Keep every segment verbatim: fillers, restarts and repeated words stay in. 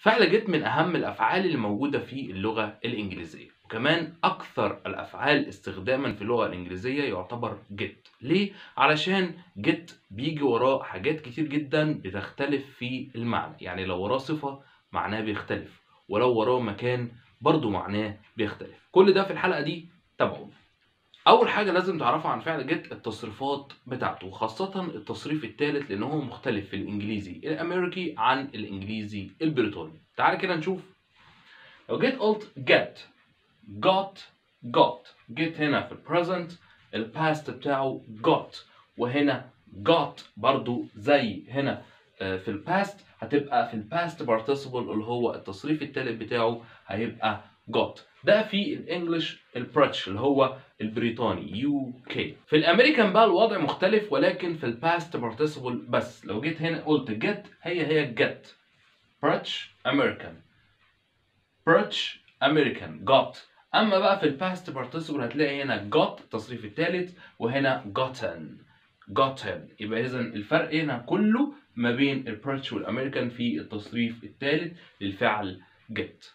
فعل get من أهم الأفعال اللي موجودة في اللغة الإنجليزية، وكمان أكثر الأفعال استخداما في اللغة الإنجليزية يعتبر get. ليه؟ علشان get بيجي وراه حاجات كتير جدا بتختلف في المعنى، يعني لو وراه صفة معناه بيختلف، ولو وراه مكان برضو معناه بيختلف. كل ده في الحلقة دي تابعوا. أول حاجة لازم تعرفها عن فعل get التصريفات بتاعته، خاصة التصريف الثالث لأن هو مختلف في الإنجليزي الأمريكي عن الإنجليزي البريطاني. تعال كده نشوف. لو جيت قلت get got got get هنا في البريزنت الباست بتاعه got، وهنا got برضو زي هنا في الباست هتبقى في الباست participle اللي هو التصريف الثالث بتاعه هيبقى got. ده في الانجليش البريتش اللي هو البريطاني يو كي. في الامريكان بقى الوضع مختلف، ولكن في الباست participle بس. لو جيت هنا قلت get هي هي get بريتش امريكان بريتش امريكان got. اما بقى في الباست participle هتلاقي هنا got التصريف الثالث وهنا gotten gotten. يبقى اذا الفرق هنا كله ما بين البريتش والامريكان في التصريف الثالث للفعل get.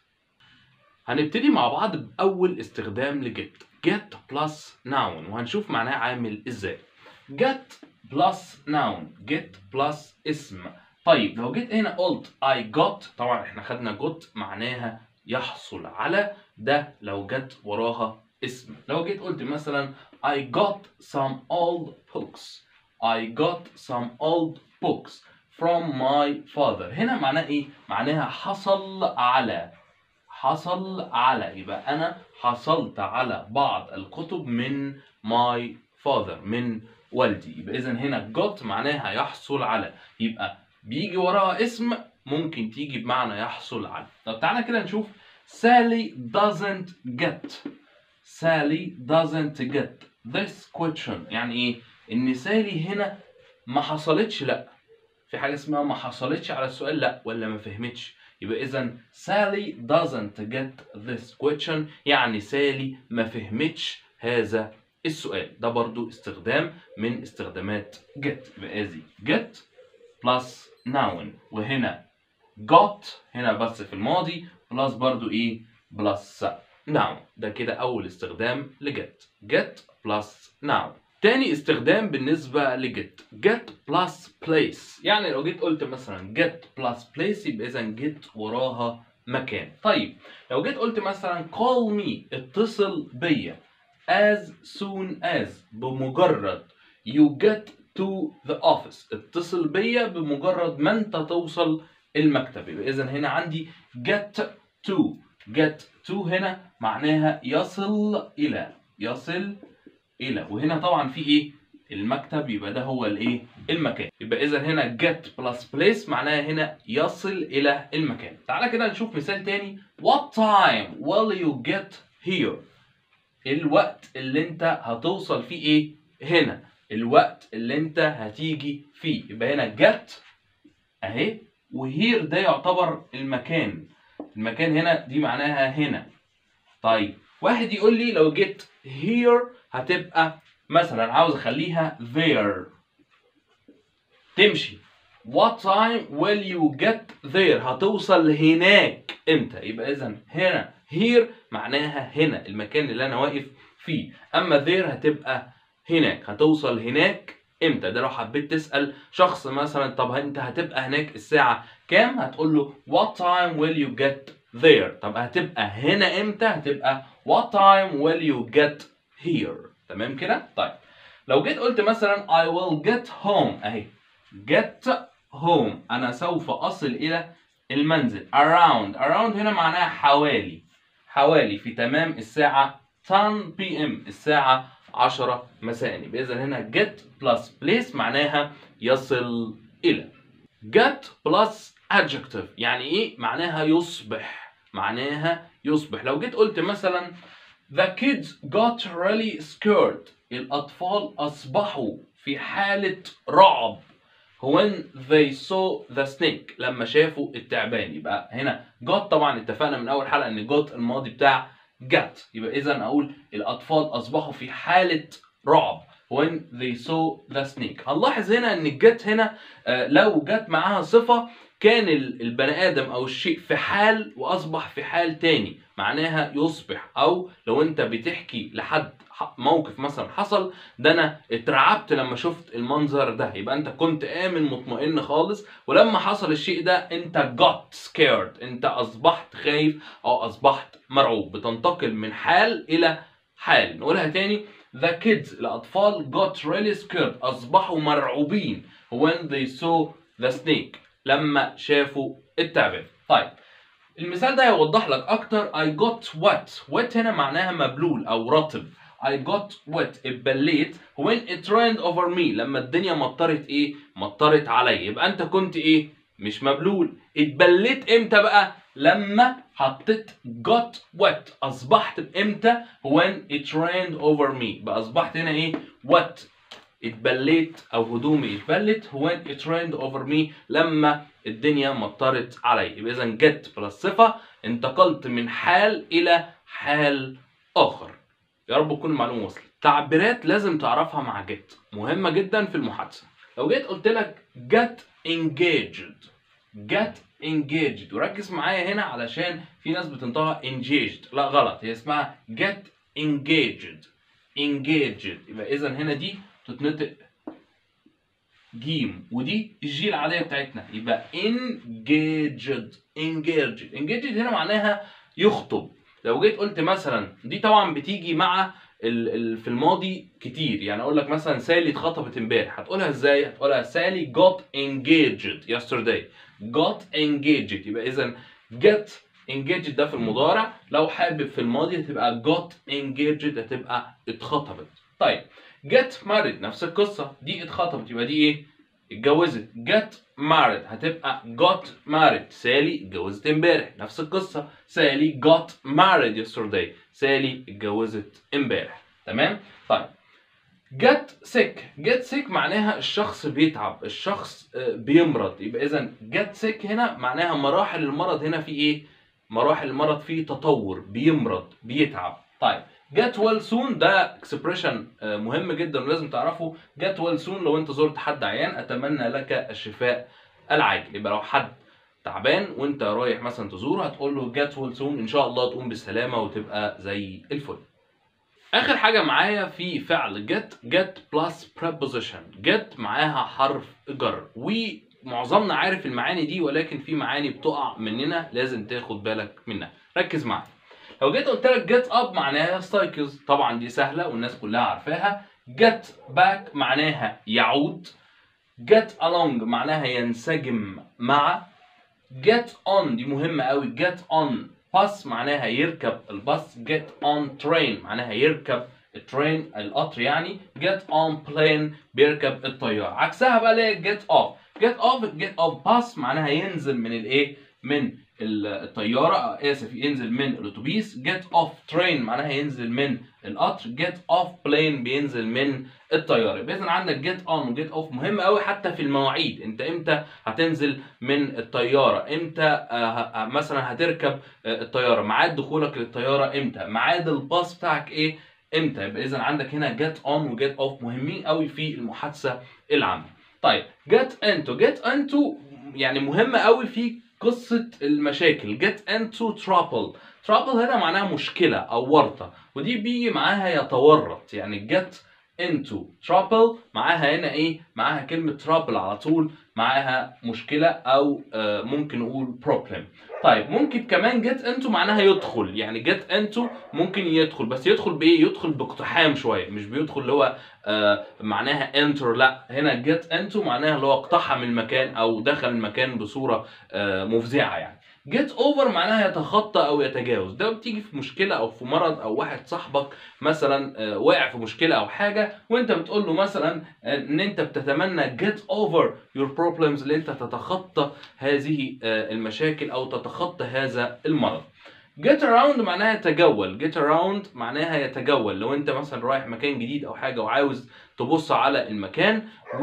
هنبتدي مع بعض بأول استخدام لجيت get plus noun، وهنشوف معناه عامل ازاي. get plus noun get plus اسم. طيب لو جيت هنا قلت I got، طبعا احنا خدنا got معناها يحصل على، ده لو جت وراها اسم. لو جيت قلت مثلا I got some old books I got some old books from my father، هنا معناه ايه؟ معناها حصل على حصل على. يبقى أنا حصلت على بعض الكتب من my father من والدي. يبقى إذا هنا got معناها يحصل على، يبقى بيجي وراها اسم ممكن تيجي بمعنى يحصل على. طب تعالى كده نشوف. Sally doesn't get Sally doesn't get this question. يعني إيه؟ إن سالي هنا ما حصلتش لأ. في حاجة اسمها ما حصلتش على السؤال لأ ولا ما فهمتش. يبقى إذا Sally doesn't get this question، يعني سالي ما فهمتش هذا السؤال. ده برضو استخدام من استخدامات get. يبقى ادي get plus noun، وهنا got هنا بس في الماضي plus برضو ايه plus noun. ده كده أول استخدام لget get plus noun. تاني استخدام بالنسبة لجيت get plus place، يعني لو جيت قلت مثلا get plus place يبقى إذا get وراها مكان. طيب لو جيت قلت مثلا call me اتصل بيا as soon as بمجرد you get to the office، اتصل بيا بمجرد ما انت توصل المكتب. يبقى إذا هنا عندي get to get to هنا معناها يصل إلى يصل إلى، وهنا طبعا في إيه؟ المكتب، يبقى ده هو الإيه؟ المكان. يبقى إذا هنا get plus place معناها هنا يصل إلى المكان. تعالى كده نشوف مثال تاني. What time will you get here؟ الوقت اللي أنت هتوصل فيه إيه؟ هنا الوقت اللي أنت هتيجي فيه. يبقى هنا get أهي، وهير ده يعتبر المكان. المكان هنا دي معناها هنا. طيب واحد يقول لي لو جيت here هتبقى مثلا عاوز اخليها there تمشي. What time will you get there؟ هتوصل هناك امتى؟ يبقى اذا هنا here معناها هنا المكان اللي انا واقف فيه، اما there هتبقى هناك هتوصل هناك امتى. ده لو حبيت تسأل شخص مثلا طب انت هتبقى هناك الساعة كام؟ هتقول له what time will you get there. طب هتبقى هنا امتى؟ هتبقى what time will you get here. تمام كده؟ طيب لو جيت قلت مثلا I will get home اهي get home انا سوف اصل الى المنزل. around around هنا معناها حوالي حوالي في تمام الساعة عشرة بي ام الساعة عشرة مساء. يبقى اذا هنا get plus place معناها يصل الى. get plus adjective يعني ايه؟ معناها يصبح معناها يصبح. لو جيت قلت مثلا the kids got really scared الأطفال أصبحوا في حالة رعب when they saw the snake لما شافوا التعبان. يبقى هنا got طبعا اتفقنا من أول حلقة إن got الماضي بتاع get. يبقى إذا أقول الأطفال أصبحوا في حالة رعب when they saw the snake. هنلاحظ هنا إن get هنا آه لو جت معاها صفة كان البني ادم او الشيء في حال واصبح في حال تاني، معناها يصبح. او لو انت بتحكي لحد موقف مثلا حصل، ده انا اترعبت لما شفت المنظر ده، يبقى انت كنت امن مطمئن خالص، ولما حصل الشيء ده انت got scared، انت اصبحت خايف او اصبحت مرعوب. بتنتقل من حال الى حال. نقولها تاني: the kids الاطفال got really scared اصبحوا مرعوبين when they saw the snake لما شافوا التعبان. طيب المثال ده يوضح لك اكتر. I got wet. wet هنا معناها مبلول او رطب. I got wet اتبليت when it rained over me لما الدنيا مطرت ايه؟ مطرت عليا. يبقى انت كنت ايه؟ مش مبلول. اتبليت امتى بقى؟ لما حطيت got wet. اصبحت امتى؟ when it rained over me. بقى اصبحت هنا ايه؟ wet. اتبليت او هدومي اتبلت when it rained over me لما الدنيا مطرت علي. يبقى اذا get بلس صفه انتقلت من حال الى حال اخر. يا رب تكون المعلومه وصلت. تعبيرات لازم تعرفها مع get مهمه جدا في المحادثه. لو جيت قلت لك get engaged get engaged وركز معايا هنا علشان في ناس بتنطقها engaged. لا غلط، هي اسمها get engaged engaged. يبقى اذا هنا دي تتنطق جيم ودي الجي العاديه بتاعتنا، يبقى engaged engaged engaged هنا معناها يخطب. لو جيت قلت مثلا دي طبعا بتيجي مع ال ال في الماضي كتير، يعني اقول لك مثلا سالي اتخطبت امبارح، هتقولها ازاي؟ هتقولها سالي got engaged yesterday got engaged. يبقى اذا get engaged ده في المضارع، لو حابب في الماضي هتبقى got engaged هتبقى اتخطبت. طيب get married نفس القصة، دي اتخطبت يبقى دي ايه؟ اتجوزت. get married هتبقى got married. سالي اتجوزت امبارح نفس القصة، سالي got married yesterday. سالي اتجوزت امبارح. تمام؟ طيب get sick get sick معناها الشخص بيتعب، الشخص بيمرض. يبقى اذا get sick هنا معناها مراحل المرض. هنا في ايه؟ مراحل المرض فيه تطور، بيمرض بيتعب. طيب get well soon ده اكسبريشن مهم جدا ولازم تعرفه. get well soon لو انت زرت حد عيان اتمنى لك الشفاء العاجل. يبقى لو حد تعبان وانت رايح مثلا تزوره هتقول له get well soon ان شاء الله تقوم بالسلامه وتبقى زي الفل. اخر حاجه معايا في فعل get get plus preposition. get معاها حرف جر، ومعظمنا عارف المعاني دي ولكن في معاني بتقع مننا لازم تاخد بالك منها. ركز معايا. لو جيت قلت لك get up معناها يستيقظ، طبعا دي سهله والناس كلها عارفاها. get back معناها يعود. get along معناها ينسجم مع. get on دي مهمه قوي. get on bus معناها يركب الباص. get on train معناها يركب الترين القطر يعني. get on plane بيركب الطياره. عكسها بقى ليه get off. get off get off bus معناها ينزل من الايه؟ من الطياره، اسف ينزل من الاتوبيس. get off train معناها ينزل من القطر. get off plane بينزل من الطياره. يبقى اذا عندك get on و get off مهم قوي حتى في المواعيد. انت امتى هتنزل من الطياره؟ امتى آه مثلا هتركب آه الطياره؟ ميعاد دخولك للطياره امتى؟ ميعاد الباص بتاعك ايه امتى؟ يبقى اذا عندك هنا get on و get off مهمين قوي في المحادثه العامه. طيب get into get into يعني مهمه قوي في قصة المشاكل. get into trouble. trouble هنا معناها مشكلة أو ورطة، ودي بيجي معاها يتورط. يعني get into trouble معاها هنا إيه؟ معاها كلمة trouble على طول، معاها مشكلة أو آه ممكن نقول problem. طيب ممكن كمان get into معناها يدخل. يعني get into ممكن يدخل، بس يدخل بإيه؟ يدخل باقتحام شوية، مش بيدخل اللي هو آه معناها enter. لا، هنا get into معناها اللي هو اقتحم المكان أو دخل المكان بصورة آه مفزعة يعني. get over معناها يتخطى او يتجاوز. ده بتيجي في مشكله او في مرض او واحد صاحبك مثلا واقع في مشكله او حاجه وانت بتقول له مثلا ان انت بتتمنى get over your problems، اللي انت تتخطى هذه المشاكل او تتخطى هذا المرض. get around معناها يتجول. get around معناها يتجول. لو انت مثلا رايح مكان جديد او حاجه وعاوز تبص على المكان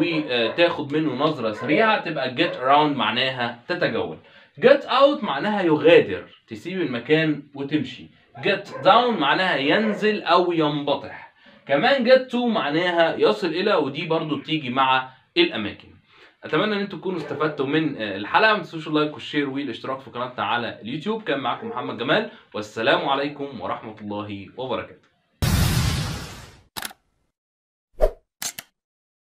وتاخد منه نظره سريعه تبقى get around معناها تتجول. get out معناها يغادر، تسيب المكان وتمشي. get down معناها ينزل او ينبطح. كمان get to معناها يصل الى، ودي برضو بتيجي مع الاماكن. اتمنى ان انتم تكونوا استفدتوا من الحلقه. ما تنسوش اللايك والشير والاشتراك في قناتنا على اليوتيوب. كان معاكم محمد جمال، والسلام عليكم ورحمه الله وبركاته.